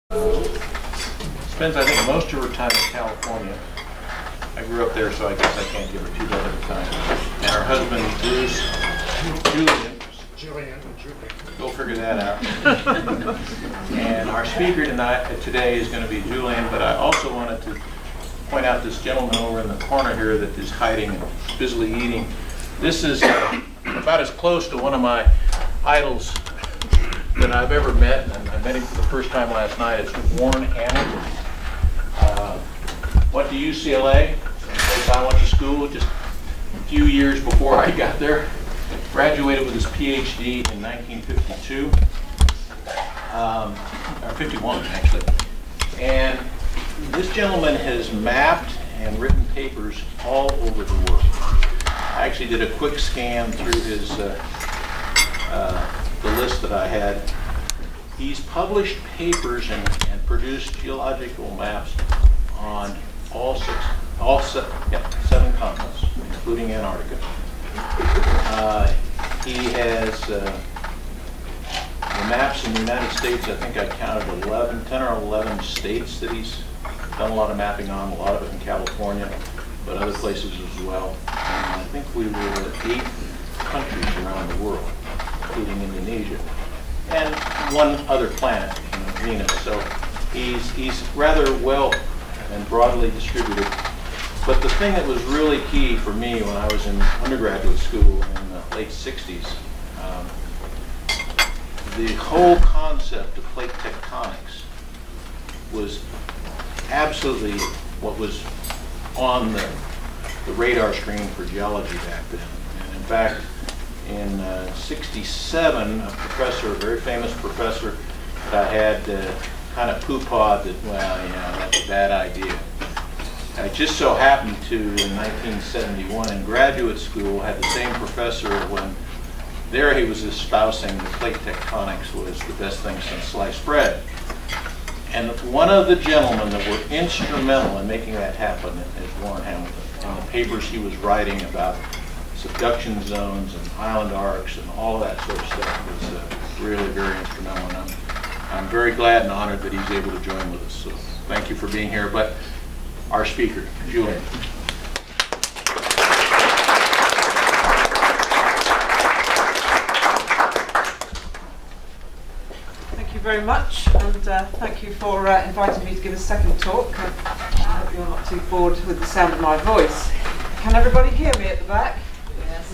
Spends, I think, most of her time in California. I grew up there, so I guess I can't give her too bad of a time. And her husband, Bruce, Gillian. Go figure that out. And our speaker today is going to be Julian, but I also wanted to point out this gentleman over in the corner here that is hiding and busily eating. This is about as close to one of my idols that I've ever met, and I met him for the first time last night. It's Warren Hamilton. Went to UCLA, place I went to school just a few years before I got there. Graduated with his PhD in 1952, or 51 actually. And this gentleman has mapped and written papers all over the world. I actually did a quick scan through his the list that I had. He's published papers and produced geological maps on seven continents, including Antarctica. He has the maps in the United States. I think I counted 10 or 11 states that he's done a lot of mapping on, a lot of it in California, but other places as well. And I think we were at 8 countries around the world, including Indonesia, and one other planet, Venus. So he's rather well and broadly distributed. But the thing that was really key for me when I was in undergraduate school in the late 60s, the whole concept of plate tectonics was absolutely what was on the radar screen for geology back then. And in fact, in '67, a very famous professor that I had kind of poo-pawed that, well, that's a bad idea. I just so happened to, in 1971, in graduate school, had the same professor when there he was espousing that plate tectonics was the best thing since sliced bread. And one of the gentlemen that were instrumental in making that happen is Warren Hamilton. And the papers he was writing about subduction zones and island arcs and all of that sort of stuff was really very instrumental. And I'm very glad and honored that he's able to join with us. So thank you for being here. But our speaker, Julian. Thank you very much, and thank you for inviting me to give a second talk. I hope you're not too bored with the sound of my voice. Can everybody hear me at the back? Yes.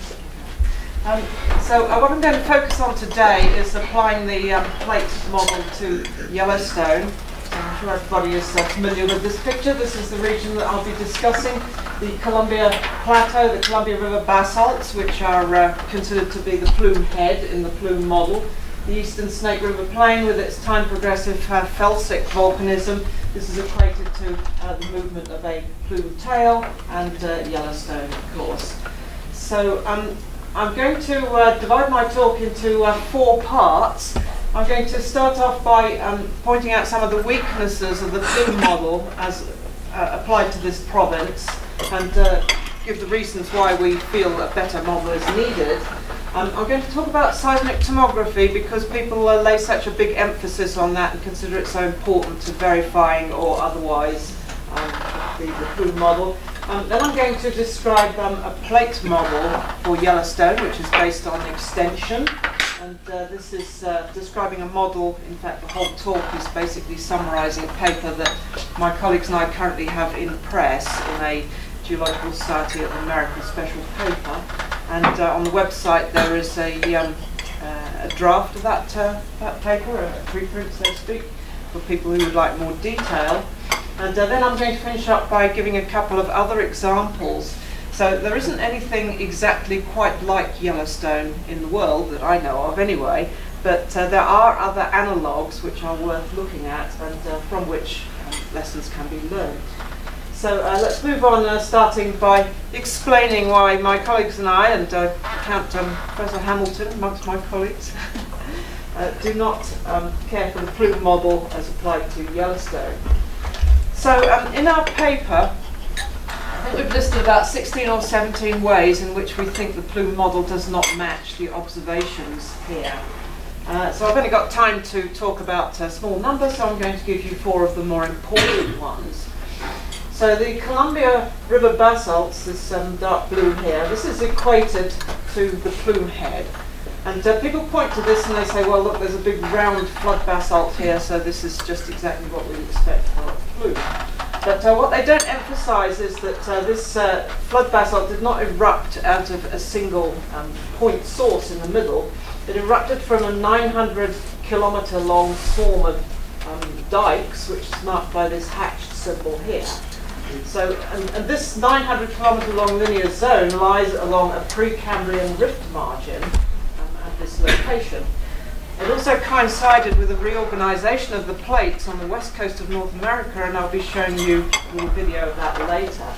So what I'm going to focus on today is applying the plate model to Yellowstone. I'm sure everybody is familiar with this picture. This is the region that I'll be discussing, the Columbia Plateau, the Columbia River basalts, which are considered to be the plume head in the plume model. The Eastern Snake River Plain with its time-progressive felsic volcanism. This is equated to the movement of a plume tail, and Yellowstone, of course. So I'm going to divide my talk into 4 parts. I'm going to start off by pointing out some of the weaknesses of the plume model as applied to this province, and give the reasons why we feel a better model is needed. I'm going to talk about seismic tomography because people lay such a big emphasis on that and consider it so important to verifying or otherwise the plume model. Then I'm going to describe a plate model for Yellowstone, which is based on extension. And this is describing a model. In fact, the whole talk is basically summarizing a paper that my colleagues and I currently have in press in a Geological Society of America special paper. And on the website there is a draft of that paper, a preprint, so to speak, for people who would like more detail. And then I'm going to finish up by giving a couple of other examples. So there isn't anything exactly quite like Yellowstone in the world that I know of anyway, but there are other analogues which are worth looking at and from which lessons can be learned. So let's move on, starting by explaining why my colleagues and I, and count Professor Hamilton amongst my colleagues, do not care for the plume model as applied to Yellowstone. So in our paper, I think we've listed about 16 or 17 ways in which we think the plume model does not match the observations here. So I've only got time to talk about small numbers, so I'm going to give you 4 of the more important ones. So the Columbia River basalts, this dark blue here, this is equated to the plume head. And people point to this and they say, well, look, there's a big round flood basalt here, so this is just exactly what we'd expect for a plume. But what they don't emphasize is that this flood basalt did not erupt out of a single point source in the middle. It erupted from a 900-kilometer long swarm of dikes, which is marked by this hatched symbol here. So, and this 900-kilometer long linear zone lies along a Precambrian rift margin at this location. It also coincided with a reorganization of the plates on the west coast of North America, and I'll be showing you a little video of that later.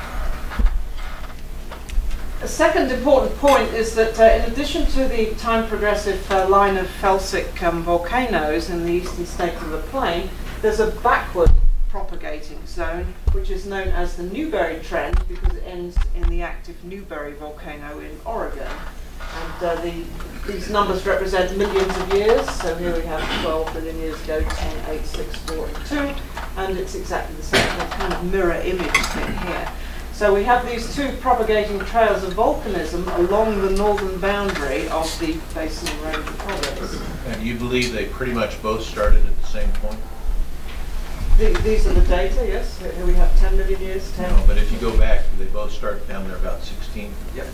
A second important point is that in addition to the time-progressive line of felsic volcanoes in the eastern Snake River Plain, there's a backward propagating zone which is known as the Newberry Trend because it ends in the active Newberry volcano in Oregon. And these numbers represent millions of years, so here we have 12 billion years ago, 10, 8, 6, 4, and 2, and it's exactly the same kind of mirror image thing here. So we have these 2 propagating trails of volcanism along the northern boundary of the Basin Range province. And you believe they pretty much both started at the same point? These are the data, yes. Here we have 10 million years, 10. No, but if you go back, they both start down there about 16? Yep.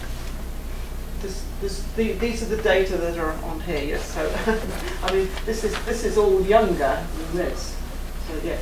These are the data that are on here, yes. So, I mean, this is all younger than this. So, yes.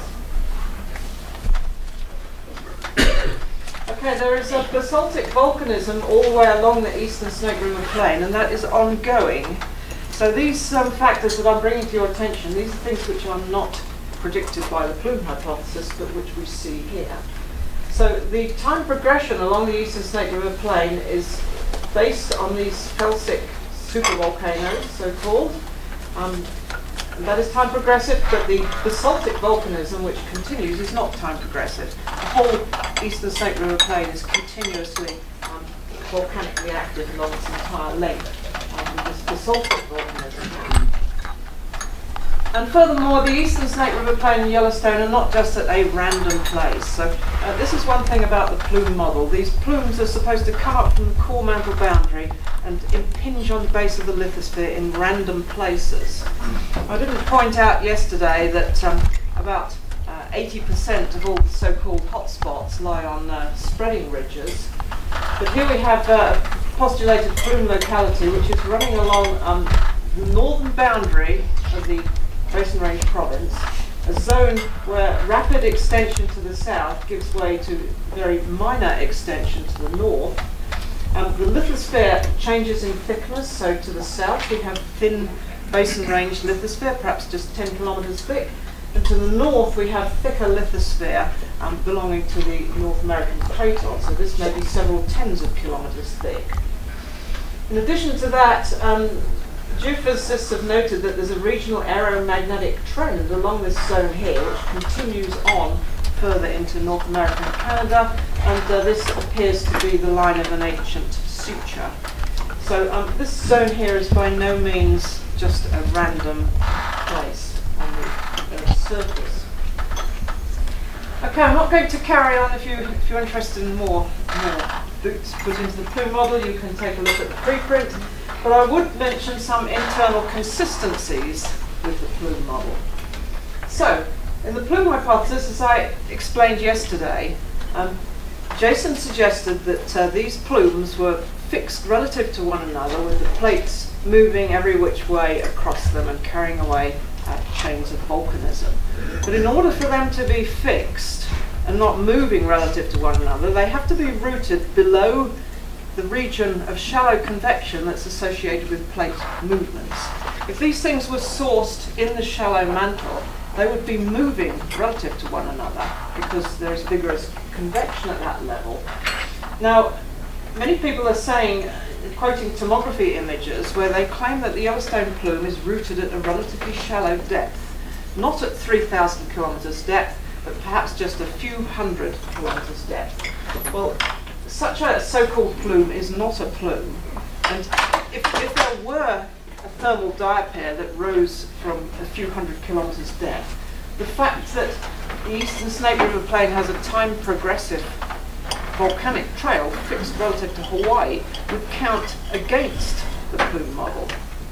Okay, there is a basaltic volcanism all the way along the eastern Snake River Plain, and that is ongoing. So these factors that I'm bringing to your attention, these are things which are not predicted by the plume hypothesis, but which we see here. So the time progression along the eastern Snake River Plain is based on these felsic supervolcanoes, so-called. That is time progressive, but the basaltic volcanism, which continues, is not time progressive. The whole eastern Snake River Plain is continuously volcanically active along its entire length. This basaltic volcanism. And furthermore, the eastern Snake River Plain and Yellowstone are not just at a random place. So this is one thing about the plume model. These plumes are supposed to come up from the core mantle boundary and impinge on the base of the lithosphere in random places. I didn't point out yesterday that about 80% of all the so-called hotspots lie on spreading ridges. But here we have a postulated plume locality which is running along the northern boundary of the Basin Range province, a zone where rapid extension to the south gives way to very minor extension to the north. The lithosphere changes in thickness, so to the south we have thin Basin Range lithosphere, perhaps just 10 kilometers thick, and to the north we have thicker lithosphere belonging to the North American craton, so this may be several tens of kilometers thick. In addition to that, geophysicists have noted that there's a regional aeromagnetic trend along this zone here, which continues on further into North America and Canada, and this appears to be the line of an ancient suture. So this zone here is by no means just a random place on the Earth's surface. Okay, I'm not going to carry on. If you're interested in more boots put into the plume model, you can take a look at the preprint. But I would mention some internal consistencies with the plume model. So, in the plume hypothesis, as I explained yesterday, Jason suggested that these plumes were fixed relative to one another, with the plates moving every which way across them and carrying away chains of volcanism. But in order for them to be fixed and not moving relative to one another, they have to be rooted below the region of shallow convection that's associated with plate movements. If these things were sourced in the shallow mantle, they would be moving relative to one another because there's vigorous convection at that level. Now, many people are saying, quoting tomography images, where they claim that the Yellowstone plume is rooted at a relatively shallow depth, not at 3,000 kilometers depth, but perhaps just a few hundred kilometers depth. Well, such a so-called plume is not a plume, and if there were a thermal diapair that rose from a few hundred kilometres depth. The fact that the Eastern Snake River Plain has a time-progressive volcanic trail fixed relative to Hawaii would count against the plume model.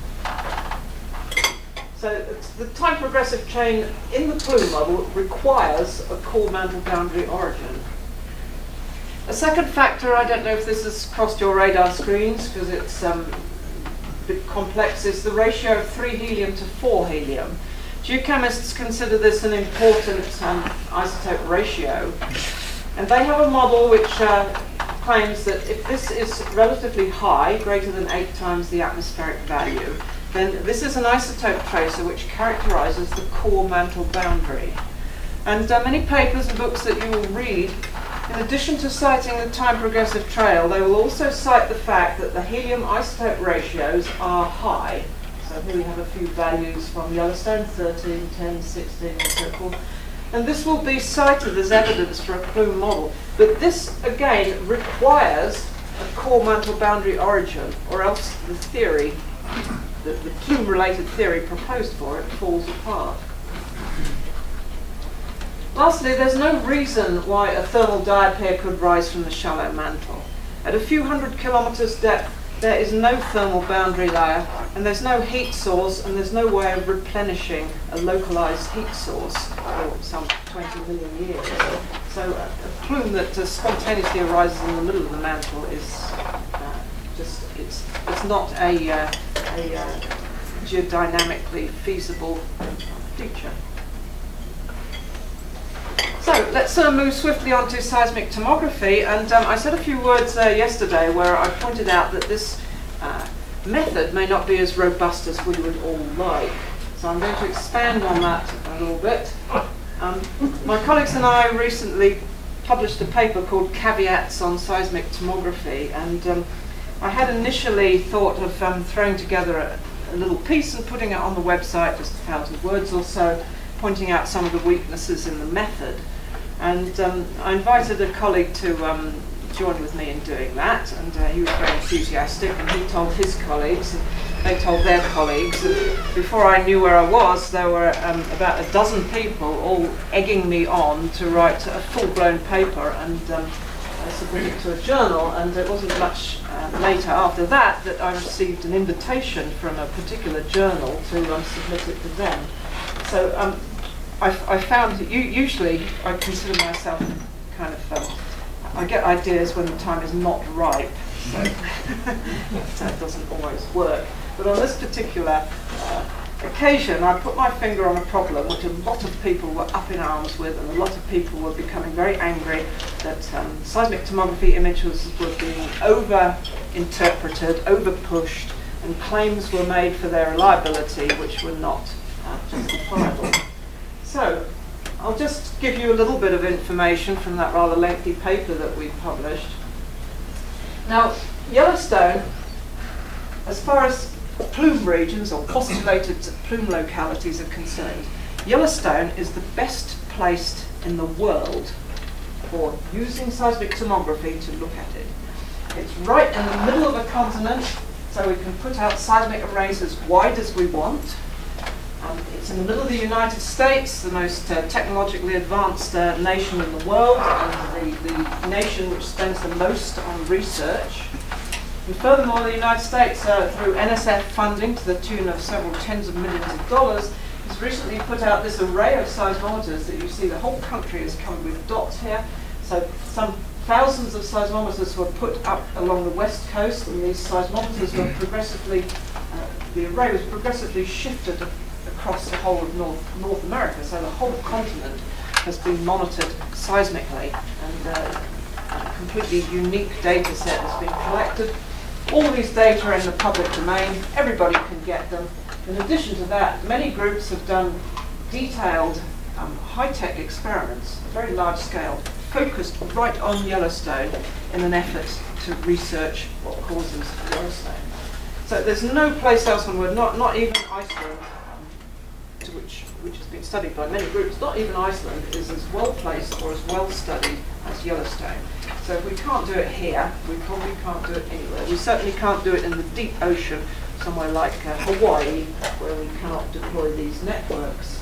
So the time-progressive chain in the plume model requires a core mantle boundary origin. A second factor, I don't know if this has crossed your radar screens because it's a bit complex, is the ratio of 3 helium to 4 helium. Geochemists consider this an important isotope ratio, and they have a model which claims that if this is relatively high, greater than 8 times the atmospheric value, then this is an isotope tracer which characterizes the core mantle boundary. And many papers and books that you will read, in addition to citing the time-progressive trail, they will also cite the fact that the helium isotope ratios are high. So here we have a few values from Yellowstone, 13, 10, 16, and so forth. And this will be cited as evidence for a plume model. But this, again, requires a core mantle boundary origin, or else the theory, the plume-related theory proposed for it, falls apart. Lastly, there's no reason why a thermal diapair could rise from the shallow mantle. At a few hundred kilometres depth, there is no thermal boundary layer, and there's no heat source, and there's no way of replenishing a localized heat source for some 20 million years. So a plume that spontaneously arises in the middle of the mantle is it's not a geodynamically feasible feature. So let's move swiftly on to seismic tomography, and I said a few words yesterday where I pointed out that this method may not be as robust as we would all like. So I'm going to expand on that a little bit. My colleagues and I recently published a paper called Caveats on Seismic Tomography, and I had initially thought of throwing together a little piece and putting it on the website, just 1,000 words or so, pointing out some of the weaknesses in the method. And I invited a colleague to join with me in doing that, and he was very enthusiastic, and he told his colleagues, and they told their colleagues, and before I knew where I was, there were about a dozen people all egging me on to write a full-blown paper and submit it to a journal, and it wasn't much later after that that I received an invitation from a particular journal to submit it to them. So I found that usually I consider myself kind of, I get ideas when the time is not ripe, so that doesn't always work. But on this particular occasion, I put my finger on a problem which a lot of people were up in arms with, and a lot of people were becoming very angry that seismic tomography images were being over-interpreted, over-pushed, and claims were made for their reliability which were not justifiable. So I'll just give you a little bit of information from that rather lengthy paper that we published. Now, Yellowstone, as far as plume regions or postulated plume localities are concerned, Yellowstone is the best placed in the world for using seismic tomography to look at it. It's right in the middle of a continent, so we can put out seismic arrays as wide as we want. It's in the middle of the United States, the most technologically advanced nation in the world, and the nation which spends the most on research. And furthermore, the United States, through NSF funding to the tune of several tens of millions of dollars, has recently put out this array of seismometers that you see. The whole country is covered with dots here. So some thousands of seismometers were put up along the west coast, and these seismometers were progressively, the array was progressively shifted across the whole of North America. So the whole continent has been monitored seismically, and a completely unique data set has been collected. All these data are in the public domain. Everybody can get them. In addition to that, many groups have done detailed high-tech experiments, very large scale, focused right on Yellowstone in an effort to research what causes Yellowstone. So there's no place else on the world, not even Iceland, which has been studied by many groups, not even Iceland is as well placed or as well studied as Yellowstone. So if we can't do it here, we probably can't do it anywhere. We certainly can't do it in the deep ocean somewhere like Hawaii, where we cannot deploy these networks.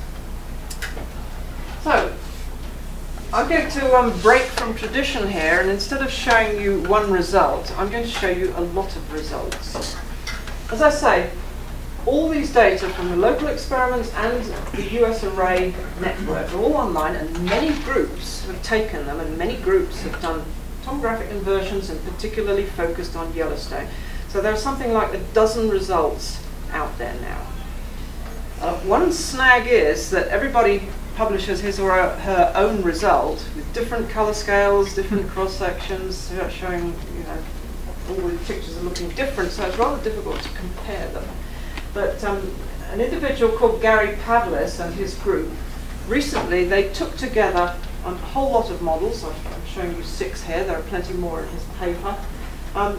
So, I'm going to break from tradition here, and instead of showing you one result, I'm going to show you a lot of results. As I say, all these data from the local experiments and the US array network are all online, and many groups have taken them, and many groups have done tomographic inversions and particularly focused on Yellowstone. So there are something like 12 results out there now. One snag is that everybody publishes his or her own result with different color scales, different cross sections, showing, you know, all the pictures are looking different, so it's rather difficult to compare them. But an individual called Gary Pavlis and his group, recently they took together a whole lot of models. I'm showing you 6 here, there are plenty more in his paper. And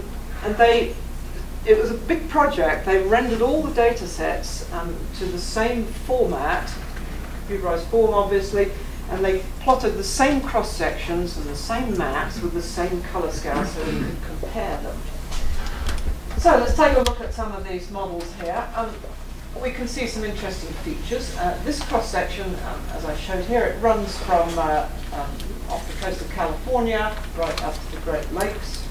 it was a big project. They rendered all the data sets to the same format, computerized form obviously, and they plotted the same cross sections and the same maps with the same color scale so we could compare them. So let's take a look at some of these models here. We can see some interesting features. This cross section, as I showed here, it runs from off the coast of California right up to the Great Lakes.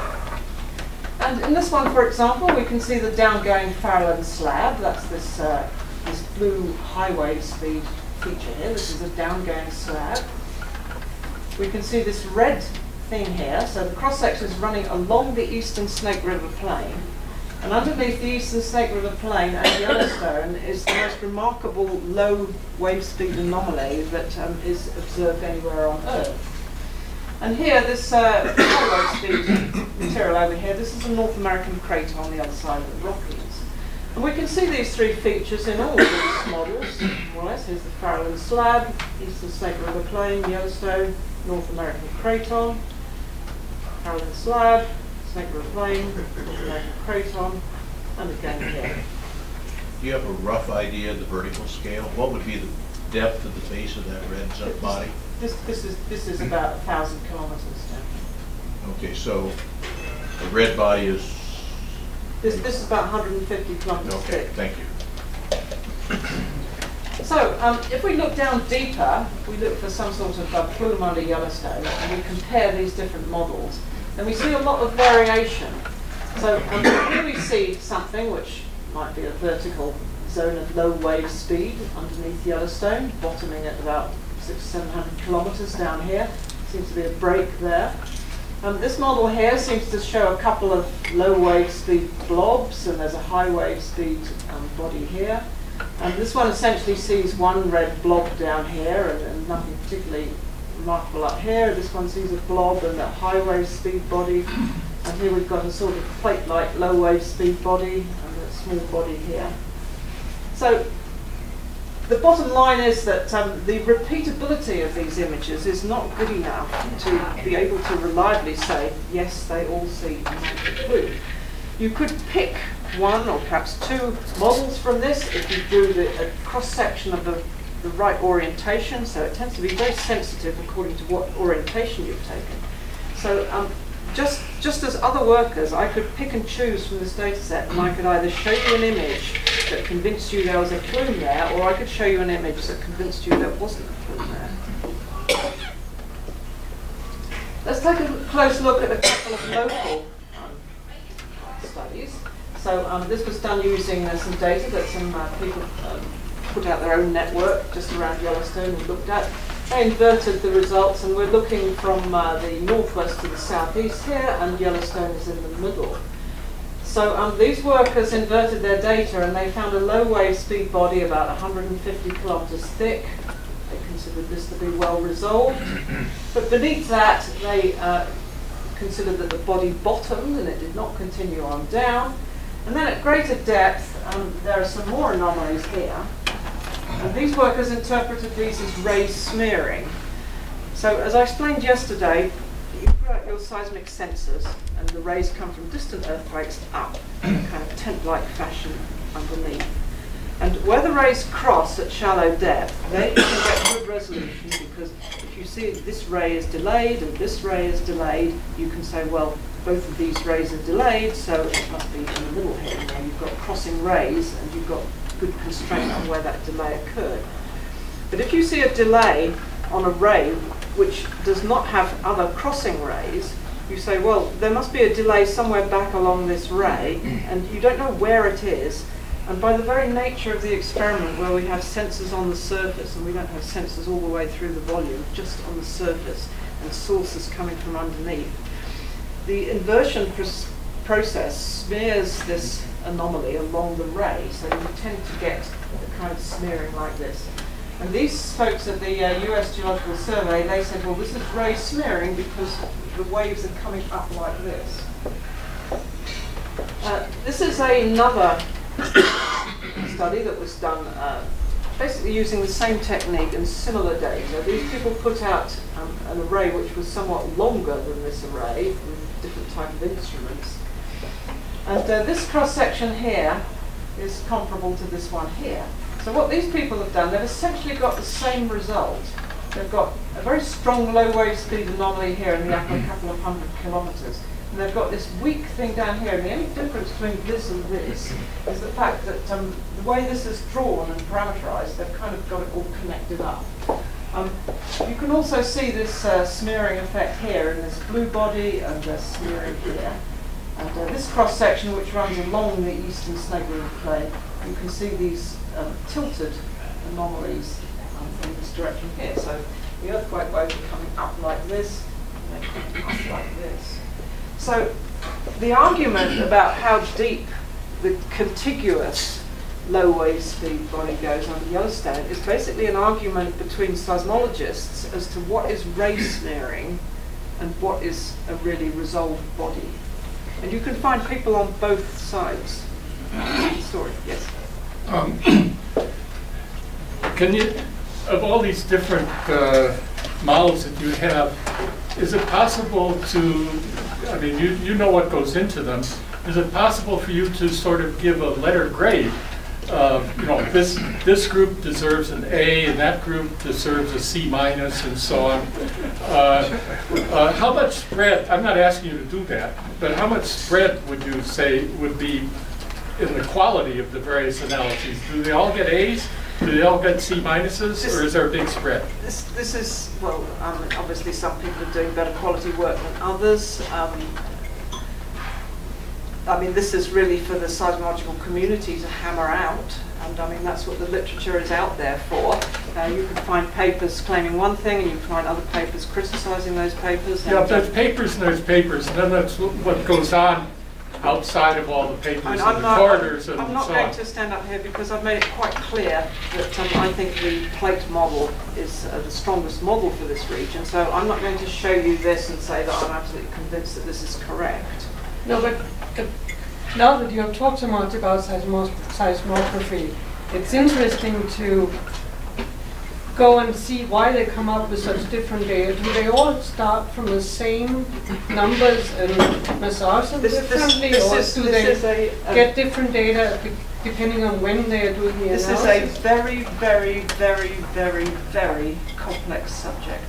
And in this one, for example, we can see the downgoing Farallon slab. That's this blue high wave speed feature here. This is a downgoing slab. We can see this red thing here. So the cross section is running along the eastern Snake River Plain. And underneath the eastern Snake River Plain and Yellowstone is the most remarkable low wave speed anomaly that is observed anywhere on Earth. And here, this high wave speed material over here, this is a North American crater on the other side of the Rockies. And we can see these 3 features in all of these models, more or less. Here's the Farallon slab, eastern Snake River Plain, Yellowstone, North American craton, Farallon slab, Snake River Plain, North American craton, and again here. Do you have a rough idea of the vertical scale? What would be the depth of the base of that red body? This is about 1,000 kilometers down. Okay, so the red body is... This is about 150 kilometers okay, thick. thank you. So if we look down deeper, we look for some sort of plume under Yellowstone, and we compare these different models, then we see a lot of variation. So here we see something which might be a vertical zone of low wave speed underneath Yellowstone, bottoming at about 600-700 kilometers down here. Seems to be a break there. This model here seems to show a couple of low wave speed blobs, and there's a high wave speed body here. And this one essentially sees one red blob down here and nothing particularly remarkable up here. This one sees a blob and a high wave speed body. And here we've got a sort of plate-like low wave speed body and a small body here. So the bottom line is that the repeatability of these images is not good enough to be able to reliably say, yes, they all see a magic clue. You could pick 1 or perhaps 2 models from this if you do a cross-section of the right orientation, so it tends to be very sensitive according to what orientation you've taken. So just as other workers, I could pick and choose from this data set, and I could either show you an image that convinced you there was a plume there, or I could show you an image that convinced you there wasn't a plume there. Let's take a close look at a couple of local studies. So this was done using some data that some people put out their own network just around Yellowstone and looked at. They inverted the results, and we're looking from the northwest to the southeast here, and Yellowstone is in the middle. So these workers inverted their data, and they found a low wave speed body about 150 kilometers thick. They considered this to be well resolved. But beneath that, they considered that the body bottomed and it did not continue on down. And then at greater depth, there are some more anomalies here. And these workers interpreted these as ray smearing. So as I explained yesterday, you put out your seismic sensors and the rays come from distant earthquakes up in a kind of tent-like fashion underneath. And where the rays cross at shallow depth, they can get good resolution, because if you see this ray is delayed and this ray is delayed, you can say, well, both of these rays are delayed, so it must be in the middle here. Now you've got crossing rays, and you've got good constraint on where that delay occurred. But if you see a delay on a ray which does not have other crossing rays, you say, well, there must be a delay somewhere back along this ray, and you don't know where it is. And by the very nature of the experiment, where we have sensors on the surface, and we don't have sensors all the way through the volume, just on the surface, and sources coming from underneath, the inversion process smears this anomaly along the ray, so you tend to get the kind of smearing like this. And these folks at the US Geological Survey, they said, well, this is ray smearing because the waves are coming up like this. This is another study that was done basically using the same technique and similar data. These people put out an array which was somewhat longer than this array with different type of instruments. And this cross-section here is comparable to this one here. So what these people have done, they've essentially got the same result. They've got a very strong low wave speed anomaly here in the upper couple of 100 kilometers. And they've got this weak thing down here. And the only difference between this and this is the fact that the way this is drawn and parameterized, they've kind of got it all connected up. You can also see this smearing effect here in this blue body and the smearing here. And this cross-section, which runs along the eastern snake-river plain, you can see these tilted anomalies in this direction here. So the earthquake waves are coming up like this, and they're coming up like this. So the argument about how deep the contiguous low wave speed body goes under Yellowstone is basically an argument between seismologists as to what is ray smearing and what is a really resolved body. And you can find people on both sides of the story. Yes? Can you, of all these different models that you have, is it possible to, I mean, you know what goes into them, is it possible for you to sort of give a letter grade? You know, this group deserves an A, and that group deserves a C minus, and so on. How much spread, I'm not asking you to do that, but how much spread would you say would be in the quality of the various analyses? Do they all get A's? Do they all get C minuses, or is there a big spread? This is, well, obviously some people are doing better quality work than others. I mean, this is really for the seismological community to hammer out, and I mean, that's what the literature is out there for. You can find papers claiming one thing, and you can find other papers criticizing those papers. Yeah, there's papers and there's papers, and then that's what goes on outside of all the papers and the corridors and so on. I'm not going to stand up here because I've made it quite clear that I think the plate model is the strongest model for this region, so I'm not going to show you this and say that I'm absolutely convinced that this is correct. No, but now that you have talked so much about seismography, it's interesting to go and see why they come up with such different data. Do they all start from the same numbers and massage them differently, or do they get different data depending on when they are doing the analysis? This is a very, very, very, very, very complex subject.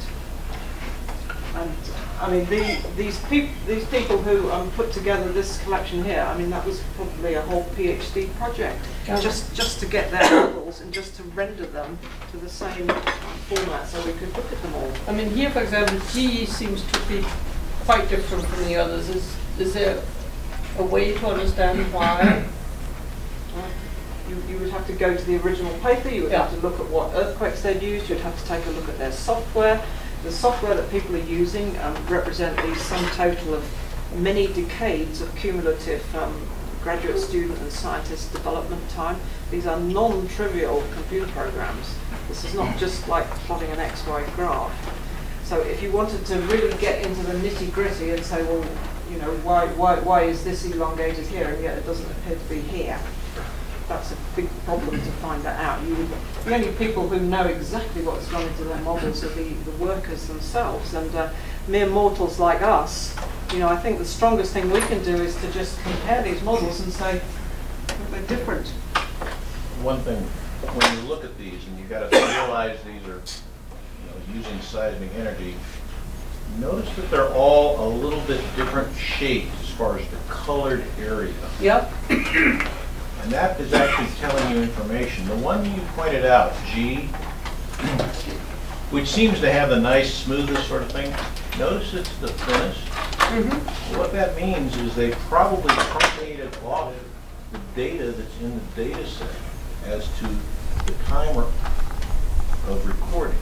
And I mean, these people who put together this collection here, I mean, that was probably a whole PhD project, just to get their models and just to render them to the same format so we could look at them all. I mean, here, for example, GE seems to be quite different from the others. Is there a way to understand why? You would have to go to the original paper, you would have to look at what earthquakes they'd used, you'd have to take a look at their software. The software that people are using represent the sum total of many decades of cumulative graduate student and scientist development time. These are non-trivial computer programs. This is not just like plotting an XY graph. So if you wanted to really get into the nitty-gritty and say, well, you know, why is this elongated here and yet it doesn't appear to be here? That's a big problem to find that out. The only people who know exactly what's gone into their models are the workers themselves, and mere mortals like us. You know, I think the strongest thing we can do is to just compare these models and say they're different. One thing, when you look at these, and you've got to realize these are, you know, using seismic energy, notice that they're all a little bit different shapes as far as the colored area. Yep. And that is actually telling you information. The one you pointed out, G, which seems to have the nice, smoothest sort of thing, notice it's the thinnest. Mm-hmm. What that means is they probably truncated off the data that's in the data set as to the timer of recording.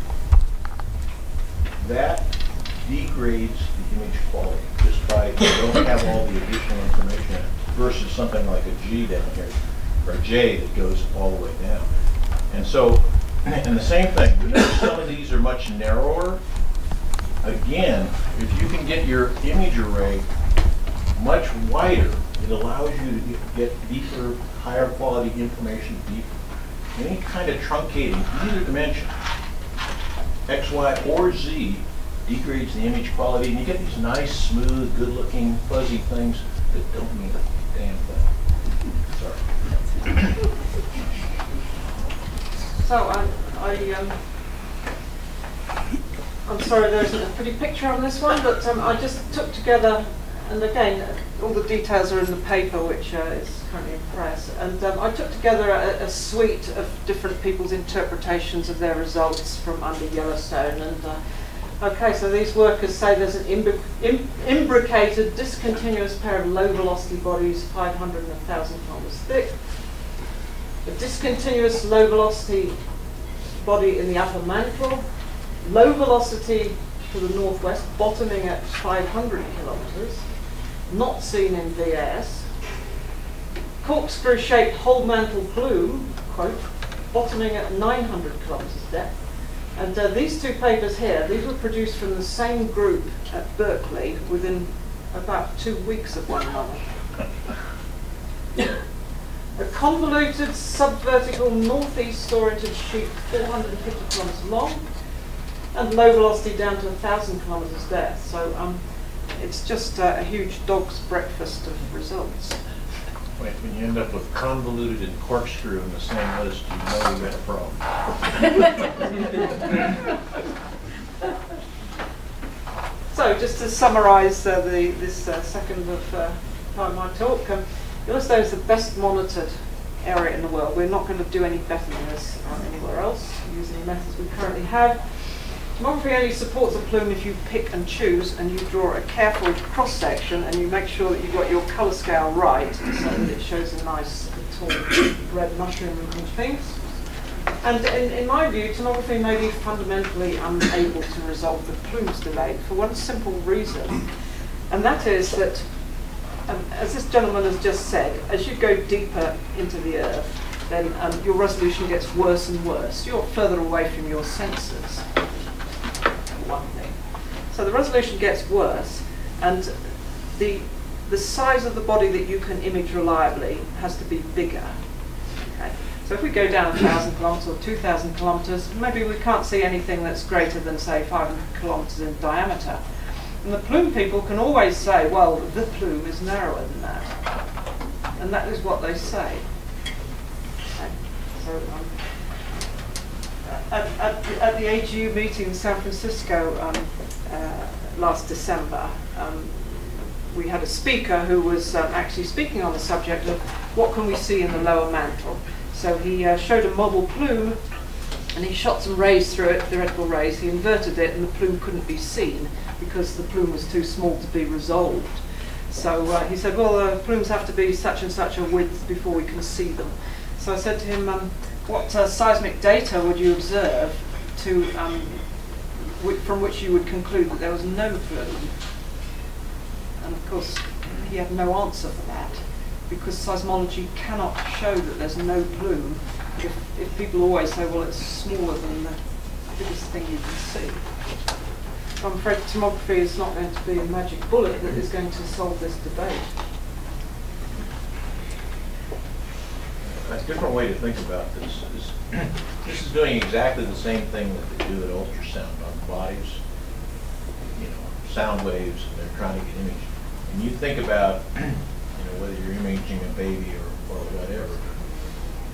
That degrades the image quality just by you don't have all the additional information in it versus something like a G down here or a J that goes all the way down. And so, and the same thing, you notice some of these are much narrower. Again, if you can get your image array much wider, it allows you to get deeper, higher quality information deeper. Any kind of truncating, either dimension, X, Y, or Z, degrades the image quality, and you get these nice, smooth, good-looking, fuzzy things that don't mean a damn thing. Sorry. So I'm sorry there isn't a pretty picture on this one, but I just took together, and again, all the details are in the paper, which is currently in press, and I took together a suite of different people's interpretations of their results from under Yellowstone. And okay, so these workers say there's an imbricated, discontinuous pair of low-velocity bodies, 500 and 1,000 kilometers thick. A discontinuous low-velocity body in the upper mantle, low velocity to the northwest, bottoming at 500 kilometers, not seen in VS. Corkscrew-shaped whole mantle plume, quote, bottoming at 900 kilometers depth. And these two papers here, these were produced from the same group at Berkeley within about 2 weeks of one another. A convoluted subvertical northeast oriented sheet 450 kilometers long and low velocity down to 1,000 kilometers depth. So it's just a huge dog's breakfast of results. Wait, when you end up with convoluted and corkscrew in the same list, you know you've got a problem. So just to summarize this second of part of my talk, Yellowstone is the best monitored area in the world. We're not going to do any better than this anywhere else using the methods we currently have. Tomography only supports a plume if you pick and choose and you draw a careful cross-section and you make sure that you've got your colour scale right so that it shows a nice tall red mushroom and things. And in my view, tomography may be fundamentally unable to resolve the plumes debate for one simple reason, and that is that, as this gentleman has just said, as you go deeper into the Earth, then your resolution gets worse and worse. You're further away from your sensors. One thing. So the resolution gets worse, and the size of the body that you can image reliably has to be bigger. Okay? So if we go down 1,000 kilometers or 2,000 kilometers, maybe we can't see anything that's greater than, say, 500 kilometers in diameter. And the plume people can always say, well, the plume is narrower than that. And that is what they say. Okay? So, at the AGU meeting in San Francisco last December, we had a speaker who was actually speaking on the subject of what can we see in the lower mantle. So he showed a model plume and he shot some rays through it, theoretical rays. He inverted it and the plume couldn't be seen because the plume was too small to be resolved. So he said, well, plumes have to be such and such a width before we can see them. So I said to him, what seismic data would you observe to, from which you would conclude that there was no plume? And of course, he had no answer for that, because seismology cannot show that there's no plume if people always say, well, it's smaller than the biggest thing you can see. So I'm afraid tomography is not going to be a magic bullet that is going to solve this debate. A different way to think about this is this is doing exactly the same thing that they do at ultrasound on bodies, sound waves, and they're trying to get imaged. And you think about, whether you're imaging a baby or whatever.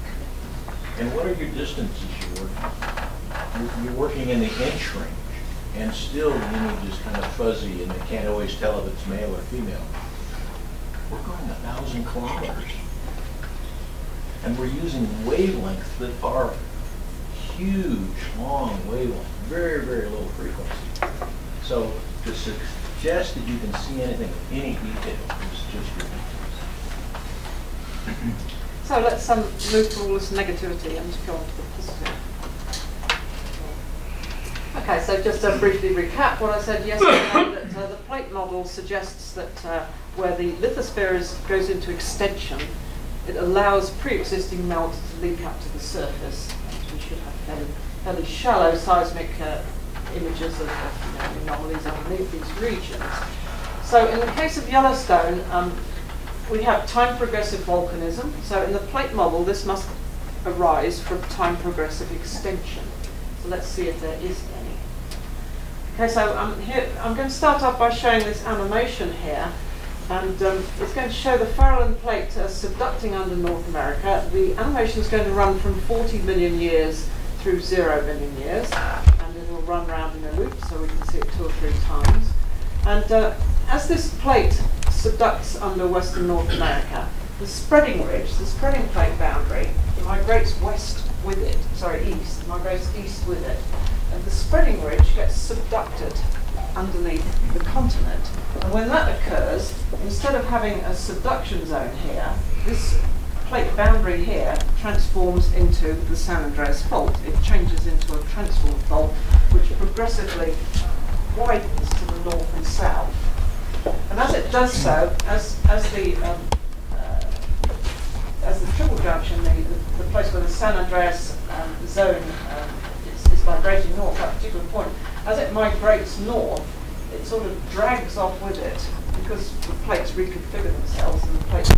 And what are your distances you're working? You're working in the inch range. and still the image is kind of fuzzy and they can't always tell if it's male or female. We're going 1,000 kilometers. And we're using wavelengths that are huge, long wavelengths, very, very low frequency. So to suggest that you can see anything with any detail is just ridiculous. So let's move through all this negativity and go on to the positive. Okay, so just to briefly recap what I said yesterday, that the plate model suggests that where the lithosphere goes into extension, it allows pre-existing melt to leak up to the surface. We should have fairly shallow seismic images of anomalies underneath these regions. So in the case of Yellowstone, we have time progressive volcanism. So in the plate model, this must arise from time progressive extension. So let's see if there is any. Okay, so I'm going to start off by showing this animation here. And it's going to show the Farallon plate subducting under North America. The animation is going to run from 40 million years through 0 million years. And it will run round in a loop, so we can see it 2 or 3 times. And as this plate subducts under Western North America, the spreading ridge, the spreading plate boundary, migrates west with it, east, migrates east with it. And the spreading ridge gets subducted underneath the continent. And when that occurs, instead of having a subduction zone here, this plate boundary here transforms into the San Andreas Fault. It changes into a transform fault, which progressively widens to the north and south. And as it does so, as the triple junction, the place where the San Andreas zone is migrating north, that particular point, as it migrates north, it sort of drags off with it because the plates reconfigure themselves and the plates